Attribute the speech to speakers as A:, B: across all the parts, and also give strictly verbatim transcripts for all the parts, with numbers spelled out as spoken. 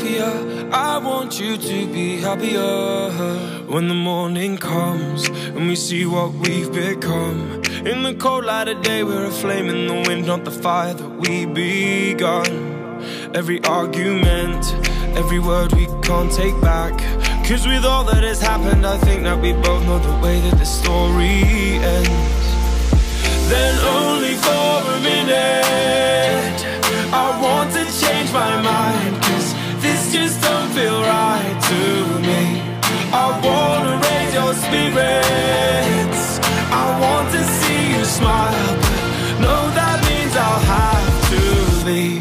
A: happier. I want you to be happier. When the morning comes and we see what we've become, in the cold light of day we're a flame in the wind, not the fire that we begun. Every argument, every word we can't take back, 'cause with all that has happened I think that we both know the way that the story ends. Then only for a minute I want to change my mind, 'cause this just don't feel right to me. I wanna raise your spirits, I want to see you smile, but no, that means I'll have to leave.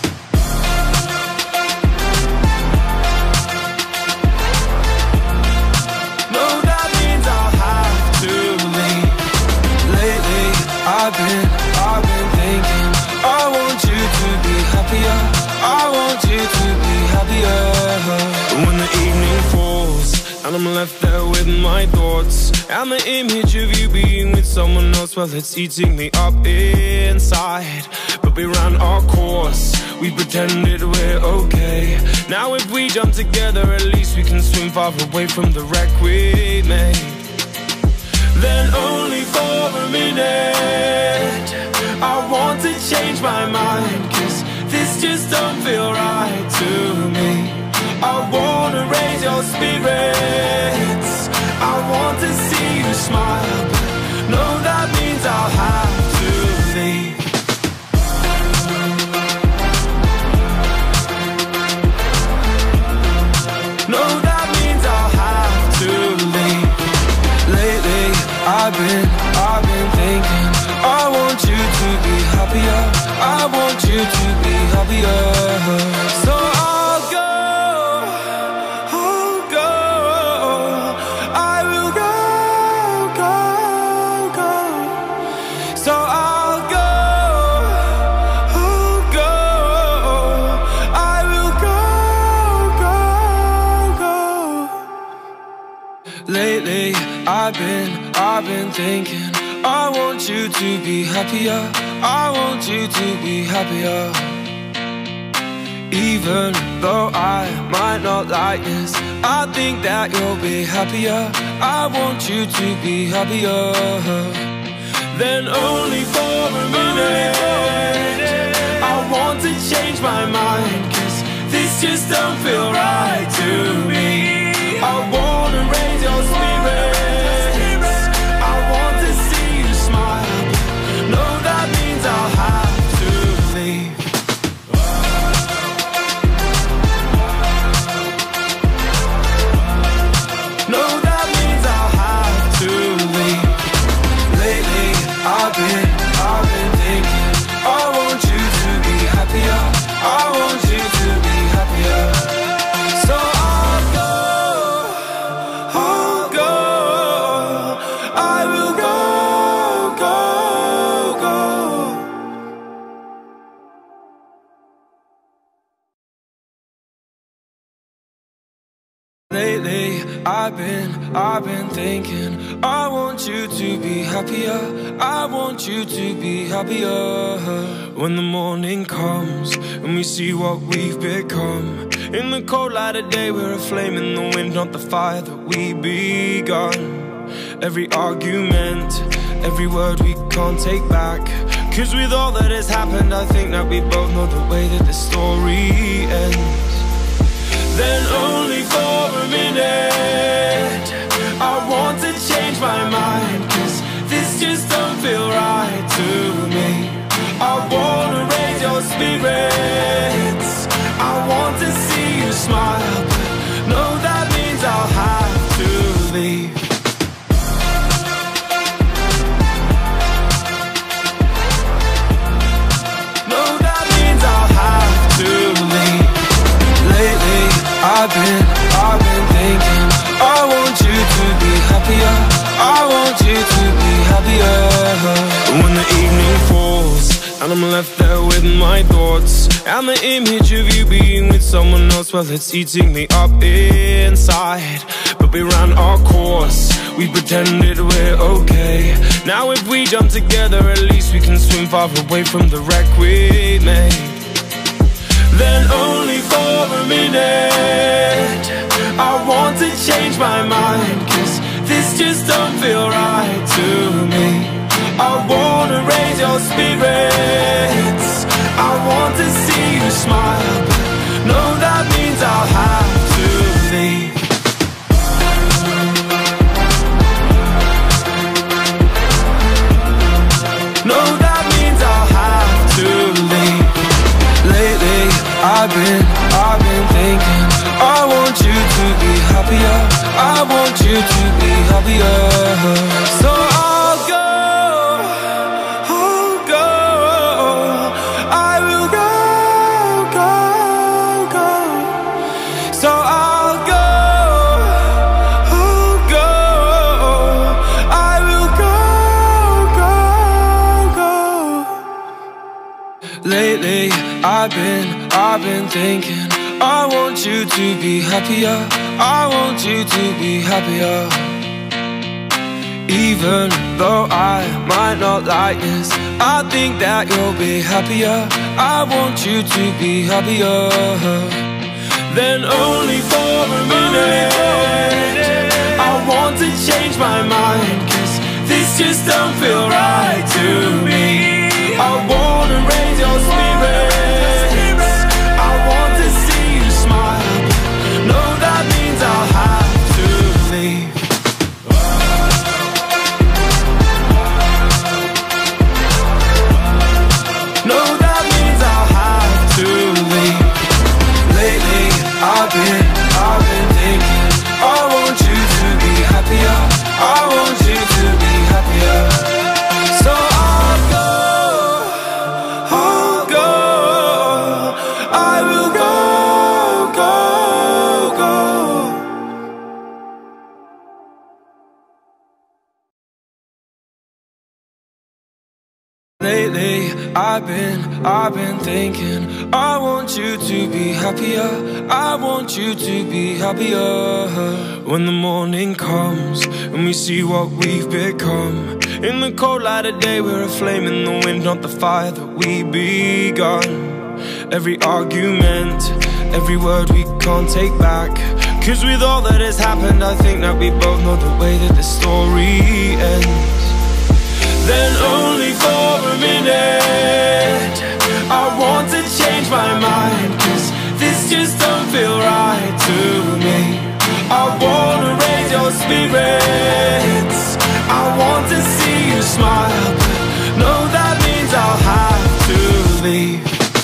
A: No, that means I'll have to leave. Lately I've been, I've been thinking, I want you to be happier, I want you to be happier. When the evening falls and I'm left there with my thoughts, and the image of you being with someone else, well, it's eating me up inside. But we ran our course, we pretended we're okay. Now if we jump together, at least we can swim far away from the wreck we made. Then only for a minute I want to change my mind, 'cause this just don't feel right to me. I wanna raise your spirits, I want to see you smile, but no, that means I'll have to leave. No, that means I'll have to leave. Lately I've been, I've been thinking, I want you to be happier, I want you to be happier. So I'll go, I'll go, I will go, go, go. So I'll go, I'll go, I will go, go, go. Lately I've been, I've been thinking, I want you to be happier, I want you to be happier. Even though I might not like this, I think that you'll be happier, I want you to be happier. Then only for a minute I want to change my mind, 'cause this just don't feel right to me. I wanna raise your spirits, I want to see you smile, no, that means I'll have to leave. No, that means I'll have to leave. Lately I've been, I've been thinking, I want you to be happier, I want you to be happier. So I'll go, I'll go, I will go, go, go. Lately I've been, I've been thinking, I want you to be happier, I want you to be happier. When the morning comes and we see what we've become, in the cold light of day we're a flame in the wind, not the fire that we begun. Every argument, every word we can't take back, 'cause with all that has happened I think that we both know the way that the story ends. Then only for a minute I want to change my mind, 'cause this just don't feel right to me. I wanna raise your spirits, I want to see you smile, but no, that means I'll have to leave. No, that means I'll have to leave. Lately I've been, I've been thinking, I want you to be happier, I want you to be happier. When the evening falls and I'm left there with my thoughts, and the image of you being with someone else, well, it's eating me up inside. But we ran our course, we pretended we're okay. Now if we jump together, at least we can swim far away from the wreck we made. then only for a minute. I want to change my mind, cause this just don't feel right to me. I wanna raise your spirits, I want to see you smile, but no, that means I'll have to leave. No, that means I'll have to leave. Lately, I've been, I've been thinking, I want you to be happier, I want you to be happier. So I'll go, I'll go, I will go, go, go. So I'll go, I'll go, I will go, go, go. Lately, I've been, I've been thinking, I want you to be happier, I want you to be happier. Even though I might not like this, I think that you'll be happier, I want you to be happier. Then only for a minute, I want to change my mind, cause this just don't feel right to me. I wanna raise your spirits, I want to see you smile, no, that means I'll have to leave. No, that means I'll have to leave. Lately, I've been, I've been thinking, I want you to be happier, I want you to be happier. So I'll go, I'll go, I will go, go, go. Lately, I've been, I've been thinking, I want you to be happier, I want you to be happier. When the morning comes and we see what we've become, in the cold light of day we're a flame in the wind, not the fire that we begun. Every argument, every word we can't take back, cause with all that has happened I think that we both know the way that the story ends. Then only for a minute, I want to change my mind, cause this just don't feel right to me. I wanna raise your spirits, I want to see you smile, but no, that means I'll have to leave.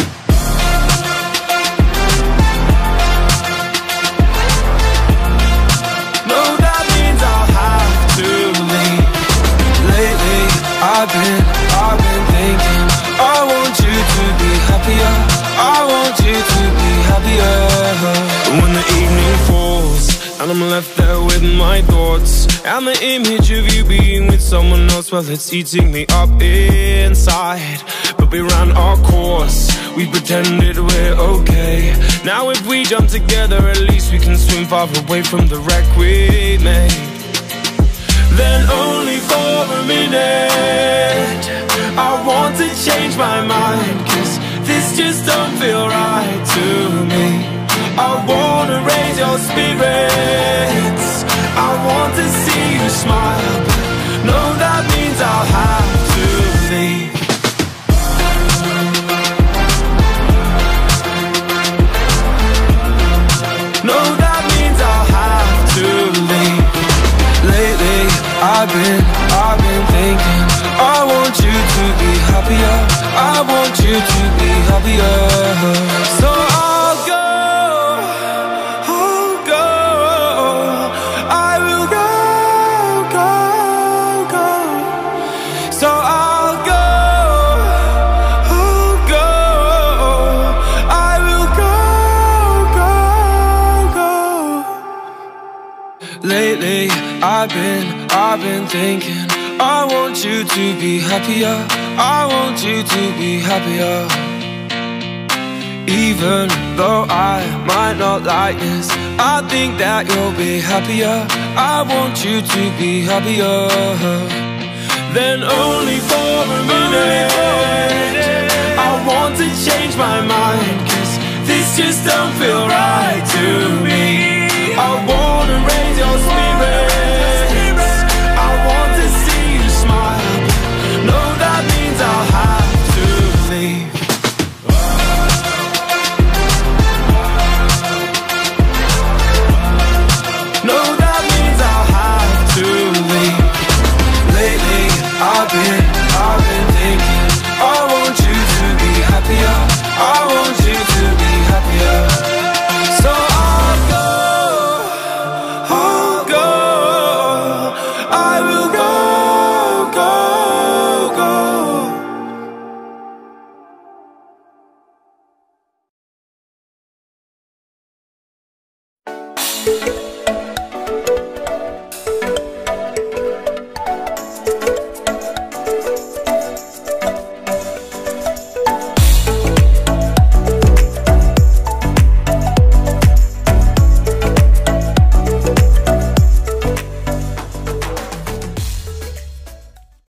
A: No, that means I'll have to leave. Lately, I've been, I've been thinking, I want you to be happier, I want you to be happier. When the evening falls and I'm left there with my thoughts, and the image of you being with someone else, well, it's eating me up inside. But we ran our course, we pretended we're okay. Now if we jump together, at least we can swim far away from the wreck we made. Then only for a minute, I want to change my mind, cause this just don't feel right to me. I wanna raise your spirits, I want to see you smile, but no, that means I'll have to leave. No, that means I'll have to leave. Lately, I've been, I've been thinking, I want you to be happier, I want you to be happier. So I'll go, I'll go, I will go, go, go. So I'll go, I'll go, I will go, go, go. Lately, I've been, I've been thinking, I want you to be happier, I want you to be happier. Even though I might not like this, I think that you'll be happier, I want you to be happier. Then only for a minute, I want to change my mind, cause just don't feel right to